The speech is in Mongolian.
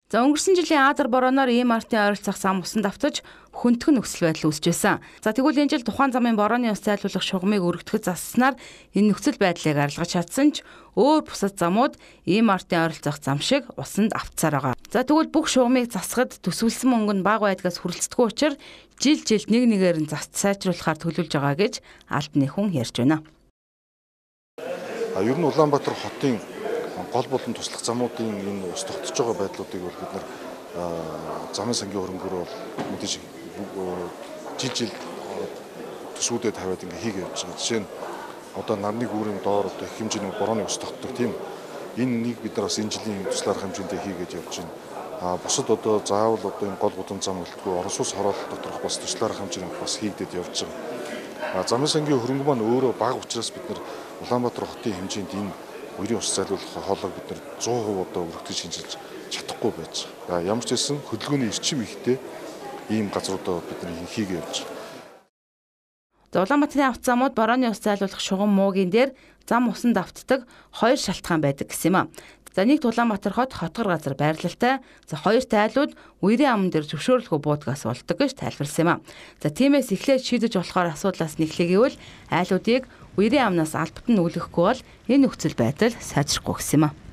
За өнгөрсөн жилийн Адар борооноор ийм артын ойролцоох зам усанд автаж хүндхэн нөхцөл байдал үүсчихсэн. За тэгвэл энэ жил тухайн замын борооны ус зайлуулах шугамыг өргөдөхөд засснаар энэ нөхцөл байдлыг арилгаж чадсан ч өөр бусад замууд ийм артын ойролцоох зам шиг усанд автсаар байгаа. За тэгвэл бүх шугамыг засахад төсвөлсөн мөнгө нь бага байдгаас хүрэлцдэггүй учраас жилд нэг нэгээр нь заст сайжруулахаар төлөвлөж байгаа гэж албаны хүн ярьж байна. Ер нь Улаанбаатар хотын гол болон туслах замуудын энэ ус тогтож байгаа байдлуудыг бол бид нар замын сангийн хөрөнгөөр бол мэдээж жил төсвүүдэд тавиад ингээ хийгээ явж байгаа. Жишээ нь одоо нарны гүүрийн доор одоо их хэмжээний борооны ус тогтдог тийм энэ нэг бид нар бас энэ жилийн туслах хэмжээндээ хийгээд явж байна. Бусад одоо заавал одоо энэ гол гудамж зам өлтгөө орон сууц хороолол доторх бас туслах хэмжээнд бас хийгдээд явж байгаа. Замын сангийн хөрөнгө маань өөрөө бага учраас бид нар Улаанбаатар хотын хэмжээнд энэ үерийн ус зайлуулах хоолойг бид нар 100% одоо өргөдөж шинжилж чадахгүй байж байгаа. Ямар ч байсан хөдөлгөөний эрчим ихтэй ийм газруудаа бид нар хийгээ явж байгаа. Улаанбаатарын автозамууд борооны ус зайлуулах шугам муугийн дээр зам усанд автдаг хоёр шалтгаан байдаг гэсэн юм а. За нэгт Улаанбаатар хотгор газар байрлалтай. За хоёр тайлууд үерийн аман дээр зөвшөөрлөгөө буудгаас болдог гэж тайлбарласан юм а. За тиймээс эхлээд шийдэж болохоор асуудлаас нэхлэх гэвэл айлуудыг үерийн амнаас албат нь үлгэхгүй бол энэ нөхцөл байдал сайжрахгүй гэсэн юм а.